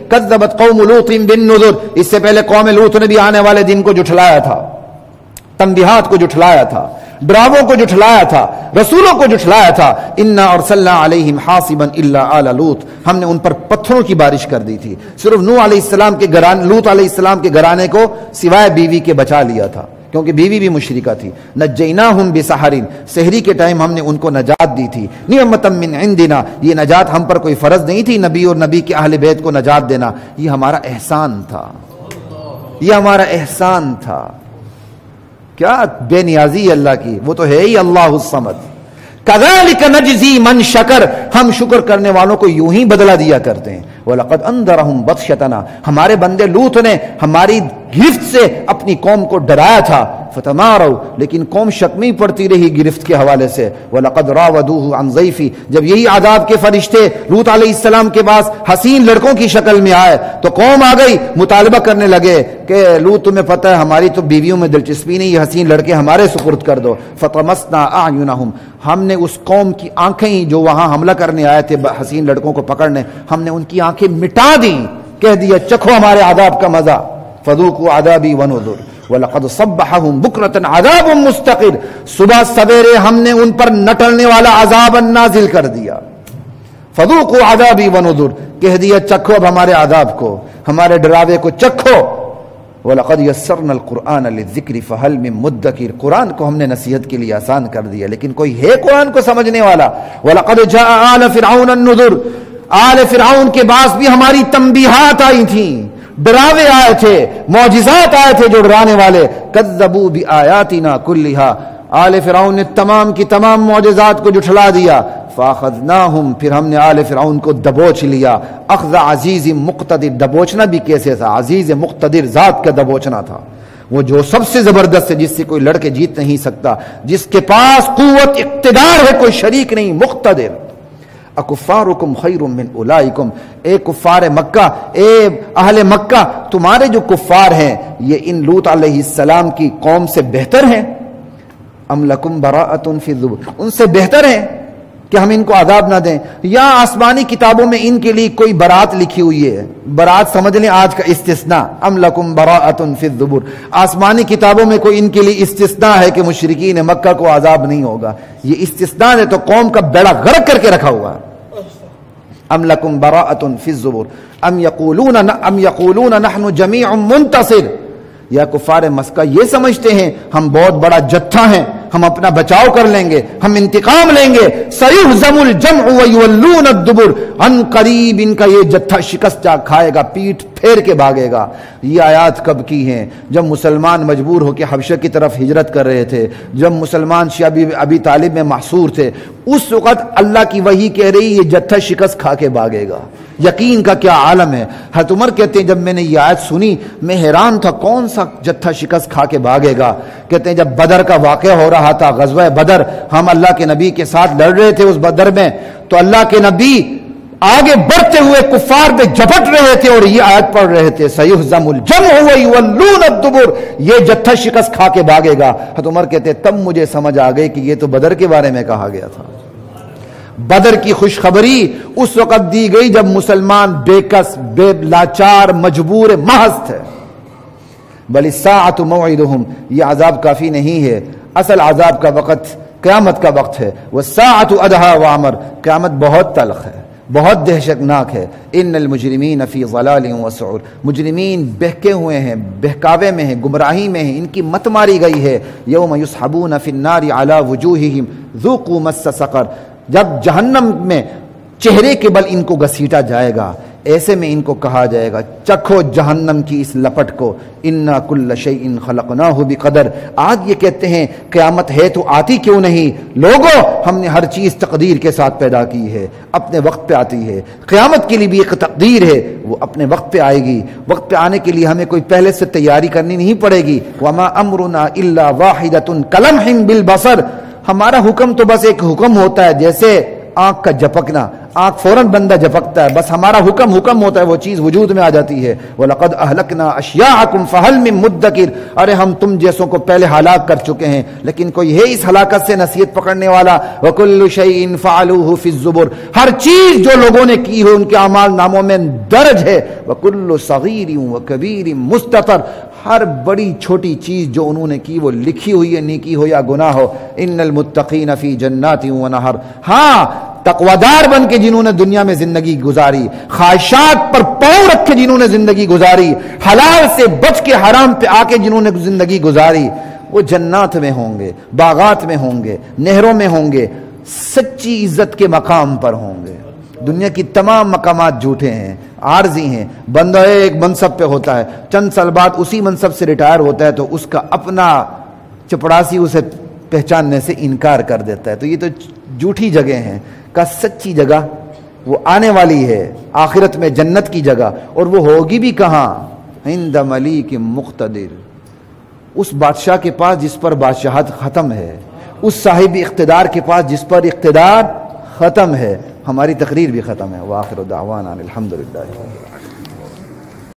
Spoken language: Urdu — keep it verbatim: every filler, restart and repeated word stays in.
کذبت قوم لوط بالنذر، اس سے پہلے قوم لوط نے بھی آنے والے دن کو جھٹلایا تھا، تنبیہات کو جھٹلایا تھا، ڈراووں کو جھٹلایا تھا، رسولوں کو جھٹلایا تھا. انا ارسلنا علیہم حاصبا الا آل لوط، ہم نے ان پر پتھروں کی بارش کر دی تھی، صرف نوح علیہ السلام کے گھرانے، لوط علیہ السلام کے گھرانے کو سوائے بیوی کے بچا لیا تھا، کیونکہ بیوی بھی مشرکہ تھی. نجیناہم بسحر، سحری کے ٹائم ہم نے ان کو نجات دی تھی. نعمتا من عندنا، یہ نجات ہم پر کوئی فرض نہیں تھی، نبی اور نبی کے اہل بیت کو نجات دینا، یہ ہمارا احسان تھا، یہ ہمارا احسان تھا. کیا بے نیازی اللہ کی، وہ تو ہے ہی اللہ الصمد. کذالک نجزی من شکر، ہم شکر کرنے والوں کو یوں ہی بدلہ دیا کرتے ہیں. وَلَقَدْ أَنذَرَهُمْ بَطْشَتَنَا، ہمارے بندے لوط نے ہماری گرفت سے اپنی قوم کو ڈرایا تھا. فَتَمَارَوْا، لیکن قوم شک میں پڑتی رہی گرفت کے حوالے سے. وَلَقَدْ رَاوَدُوهُ عَنْ ضَيْفِهِ، جب یہی عذاب کے فرشتے لوط علیہ السلام کے پاس حسین لڑکوں کی شکل میں آئے تو قوم آ گئی، مطالبہ کرنے لگے کہ لوط تمہیں پتہ ہے ہماری تو بیویوں میں دلچسپی نہیں، یہ حسین لڑکے ہمارے سپرد کر دو. فَطَمَسْنَا أَعْيُنَهُمْ، ہم نے اس قوم کی آنکھیں ہی جو وہاں حملہ کرنے آئے تھے حسین لڑکوں کو پکڑنے، ہم نے ان کی آنکھیں مٹا دیں، کہہ دیا چکھو ہمارے عذاب کا مزہ. فذوقوا عذابی ونذر وَلَقَدْ صَبَّحَهُمْ بُكْرَةً عَذَابٌ مُسْتَقِرٌ، صبح سویرے ہم نے ان پر نٹلنے والا عذاب نازل کر دیا. فذوقوا عذابی ونذر، کہہ دیا چکھو اب ہمارے عذاب کو، ہمارے ڈراوے کو چکھو. وَلَقَدْ يَسَّرْنَا الْقُرْآنَ لِلذِّكْرِ فَهَلْ مِن مُدَّكِرٍ، قرآن کو ہم نے نصیحت کے لیے آسان کر دیا، لیکن کوئی ہے قرآن کو سمجھنے والا. وَلَقَدْ جَاءَ آلَ فِرْعَوْنَ النُّذُرُ، آل فرعون کے پاس بھی ہماری تنبیہات آئی تھیں، ڈراوے آئے تھے، معجزات آئے تھے جو ڈرانے والے. کذبوا بآیاتنا کلھا، آل فرعون نے تمام کی تمام معجزات کو جھٹلا دیا. فاخذناہم، پھر ہم نے آل فرعون کو دبوچ لیا. اخذ عزیز مقتدر، دبوچنا بھی کیسے تھا، عزیز مقتدر ذات کا دبوچنا تھا، وہ جو سب سے زبردست ہے، جس سے کوئی لڑکے جیت نہیں سکتا، جس کے پاس قوت اقتدار ہے، کوئی شریک نہیں، مقتدر. اکفارکم خیر من اولئکم، اے کفار مکہ، اے اہل مکہ، تمہارے جو کفار ہیں یہ ان لوط علیہ السلام کی قوم سے بہتر ہیں. ام لکم براءۃ فی الزبر، ان سے بہتر ہیں کہ ہم ان کو عذاب نہ دیں. یا آسمانی کتابوں میں ان کے لیے کوئی برات لکھی ہوئی ہے، برات سمجھ لیں آج کا استثناء. ام لکم براءۃ فی الزبر، آسمانی کتابوں میں کوئی ان کے لیے استثناء ہے کہ مشرکین مکہ کو عذاب نہیں ہوگا. یہ استثناء ہے تو قوم کا بیڑا غرق کر کے رکھا ہوا ہے. ام لکم براءۃ فی الزبر ام یقولون ام یقولون نحن جمیع منتصر، یا کفار مکہ یہ سمجھتے ہیں ہم بہت بڑا جتھا ہیں، ہم اپنا بچاؤ کر لیں گے، ہم انتقام لیں گے. سیہزم الجمع ویولون الدبر، ان قریب ان کا یہ جتھا شکست جا کھائے گا، پیٹ پھیر کے بھاگے گا. یہ آیات کب کی ہیں؟ جب مسلمان مجبور ہو کے حبشہ کی طرف ہجرت کر رہے تھے، جب مسلمان شیعہ ابی ابی طالب میں محصور تھے، اس وقت اللہ کی وحی کہہ رہی یہ جتھا شکست کھا کے بھاگے گا. یقین کا کیا عالم ہے. حضرت عمر کہتے ہیں جب میں نے یہ آیت سنی میں حیران تھا، کون سا جتھا شکست کھا کے بھاگے گا. کہتے ہیں جب بدر کا واقعہ ہو رہا تھا، غزوہ بدر، ہم اللہ کے نبی کے ساتھ لڑ رہے تھے اس بدر میں، تو اللہ کے نبی آگے بڑھتے ہوئے کفار پہ جھپٹ رہے تھے اور یہ آیت پڑھ رہے تھے سیہزم الجمع ویولون الدبر، یہ جتھا شکست کھا کے بھاگے گا. حضرت عمر کہتے ہیں تب مجھے سمجھ آ گئی کہ یہ تو بدر کے بارے میں کہا گیا تھا. بدر کی خوشخبری اس وقت دی گئی جب مسلمان بے کس، بے لاچار، مجبور، محض تھے. بل الساعۃ موعدہم، یہ عذاب کافی نہیں ہے، اصل عذاب کا وقت قیامت کا وقت ہے. والساعۃ ادھیٰ وعمر، قیامت بہت تلخ ہے، بہت دہشتناک ہے. ان المجرمین فی ضلال وسعور، مجرمین بہکے ہوئے ہیں، بہکاوے میں ہیں، گمراہی میں ہیں، ان کی مت ماری گئی ہے. یوم یسحبون فی النار علی وجوہہم ذوقوا مس سقر، جب جہنم میں چہرے کے بل ان کو گھسیٹا جائے گا، ایسے میں ان کو کہا جائے گا چکھو جہنم کی اس لپٹ کو. انا کل شیء خلقناہ بقدر، آج یہ کہتے ہیں قیامت ہے تو آتی کیوں نہیں؟ لوگوں، ہم نے ہر چیز تقدیر کے ساتھ پیدا کی ہے، اپنے وقت پہ آتی ہے. قیامت کے لیے بھی ایک تقدیر ہے، وہ اپنے وقت پہ آئے گی. وقت پہ آنے کے لیے ہمیں کوئی پہلے سے تیاری کرنی نہیں پڑے گی. وما امرنا الا واحدۃ کلمح بالبصر، ہمارا حکم تو بس ایک حکم ہوتا ہے جیسے آنکھ کا جھپکنا. آنکھ فوراً بندہ جھپکتا ہے، بس ہمارا حکم حکم ہوتا ہے، وہ چیز وجود میں آ جاتی ہے۔ وَلَقَدْ أَهْلَكْنَا أَشْيَاعَكُمْ فَهَلْ مِن مُدَّكِرٍ، ارے ہم تم جیسوں کو پہلے ہلاک کر چکے ہیں، لیکن کوئی ہے اس ہلاکت سے نصیحت پکڑنے والا؟ وَكُلُّ شَيْءٍ فَعَلُوهُ فِي الزُّبُرِ، ہر چیز جو لوگوں نے کی ہو ان کے اعمال ناموں میں درج ہے۔ وَكُلُّ صَغِيرٍ وَكَبِيرٍ مُسْتَطَرٍ، ہر بڑی چھوٹی چیز جو انہوں نے کی وہ لکھی ہوئی ہے، نیکی ہو یا گناہ ہو۔ ان المتقین فی جنات و نہر، ہاں تقوادار بن کے جنہوں نے دنیا میں زندگی گزاری، خواہشات پر پاؤں رکھ کے جنہوں نے زندگی گزاری، حلال سے بچ کے حرام پہ آ کے جنہوں نے زندگی گزاری، وہ جنات میں ہوں گے، باغات میں ہوں گے، نہروں میں ہوں گے، سچی عزت کے مقام پر ہوں گے۔ دنیا کی تمام مقامات جھوٹے ہیں، عارضی ہیں۔ بندہ ایک منصب پہ ہوتا ہے، چند سال بعد اسی منصب سے ریٹائر ہوتا ہے تو اس کا اپنا چپڑاسی اسے پہچاننے سے انکار کر دیتا ہے۔ تو یہ تو جھوٹی جگہ ہیں، کا سچی جگہ وہ آنے والی ہے آخرت میں، جنت کی جگہ، اور وہ ہوگی بھی کہاں؟ عند ملیک مقتدر، اس بادشاہ کے پاس جس پر بادشاہت ختم ہے، اس صاحب اقتدار کے پاس جس پر اقتدار ختم ہے۔ ہماری تقریر بھی ختم ہے۔ وآخر دعوانا الحمدللہ۔